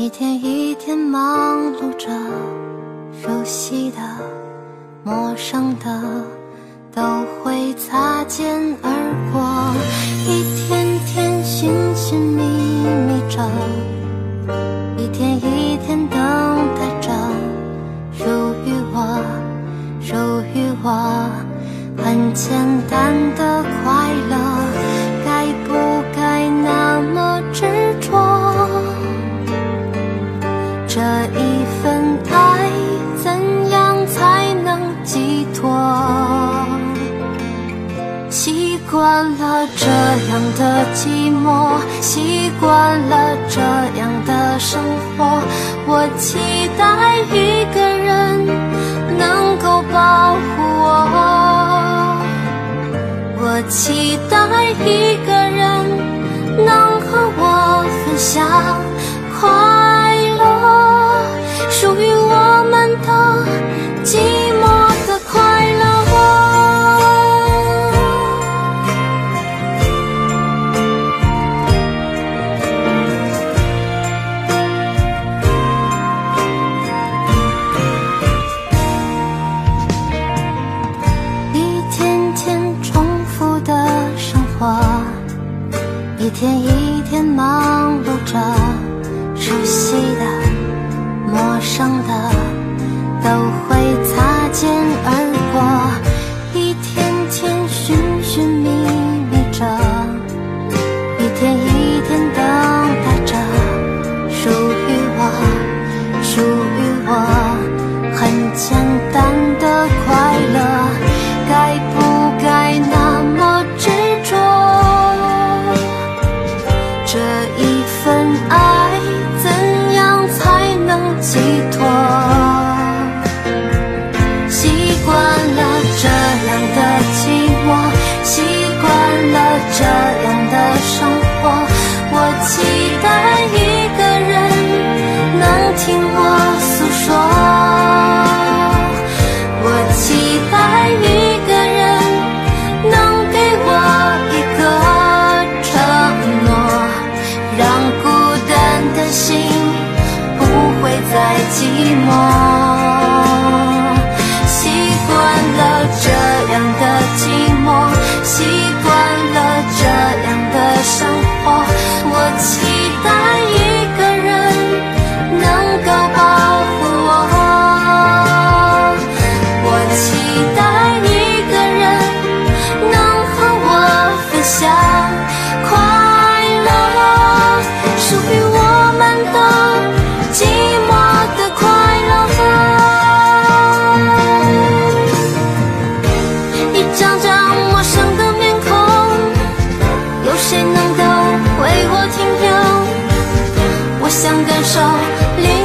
一天一天忙碌着，熟悉的、陌生的都会擦肩而过，一天天寻寻觅觅着，一天一天等待着属于我很简单的快乐，该不该那么执着？这一份爱怎样才能寄托？习惯了这样的寂寞，习惯了这样的生活，我期待一个人能够保护我，我期待一个人能和我分享快乐，属于我们的寂寞的快乐。一天一天忙碌着，熟悉的、陌生的都会擦肩而过，一天天寻寻觅觅着，一天一天等待着属于我很简单的快乐，该不该那么执着？这一份爱怎样才能寄托？习惯了这样的寂寞，习惯了这样的生活，我期待一个人能听我诉说，我期待一个人能给我一个承诺，让孤单的心不会再寂寞。习惯了这样的寂寞，习惯了这样的生活，我期待一个人能够保护我，我期待一个人能和我分享快乐，属于我们的寂寞的快乐。一张张陌生的面孔，有谁能够为我停留？我想感受